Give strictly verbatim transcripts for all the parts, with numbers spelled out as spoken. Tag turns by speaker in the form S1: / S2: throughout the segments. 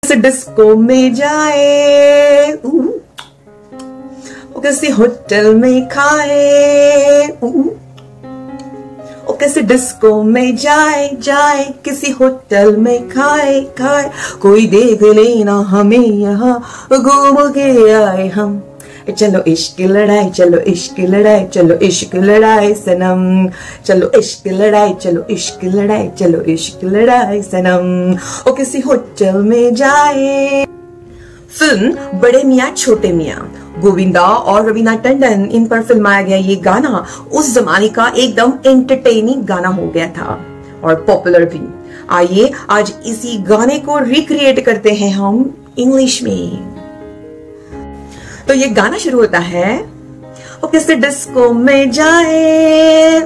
S1: Disco में जाए, वो किसी होटल में खाए, वो किसी डिस्को में जाए जाए, किसी होटल में खाए खाए, कोई देख लेना हमें यहाँ घूम के आए हम। चलो इश्क लड़ाई, चलो इश्क लड़ाई, चलो इश्क लड़ाई सनम, चलो इश्क लड़ाई, चलो इश्क लड़ाई, चलो इश्क लड़ाई सनम, ओ किसी होटल में जाए। फिल्म बड़े मियाँ छोटे मियाँ, गोविंदा और रवीना टंडन, इन पर फिल्माया गया ये गाना उस जमाने का एकदम एंटरटेनिंग गाना हो गया था और पॉपुलर भी। आइए आज इसी गाने को रिक्रिएट करते हैं हम इंग्लिश में। तो ये गाना शुरू होता है, वो किसी डिस्को में जाए,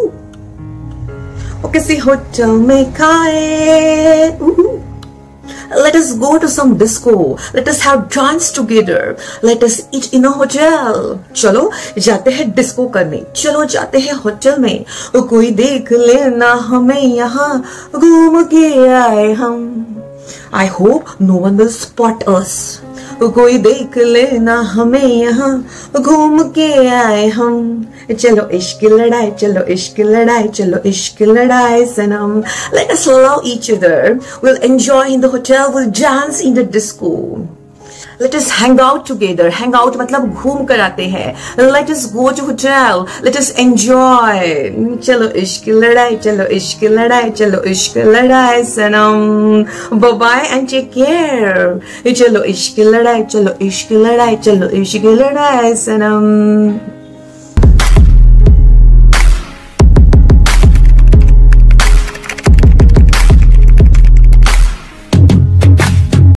S1: वो किसी होटल में खाए, let us go to some disco, let us have dance together, let us eat in a hotel। चलो जाते हैं डिस्को करने, चलो जाते हैं होटल में, कोई देख लेना हमें यहाँ घूम के आए हम। I hope no one will spot us। कोई देख लेना हमें यहाँ घूम के आए हम। चलो इश्क लड़ाई, चलो इश्क लड़ाई, चलो इश्क लड़ाई सनम। Let us love each other, we'll enjoy in the hotel, we'll dance in the disco। Let us hang out together, hang out मतलब घूम कर आते हैं। Let us go to hotel, let us enjoy। चलो इश्क लड़ाई, चलो इश्क लड़ाई, चलो इश्क लड़ाई सनम। Bye bye and take care। चलो इश्क लड़ाई, चलो इश्क लड़ाई, चलो इश्क लड़ाई सनम।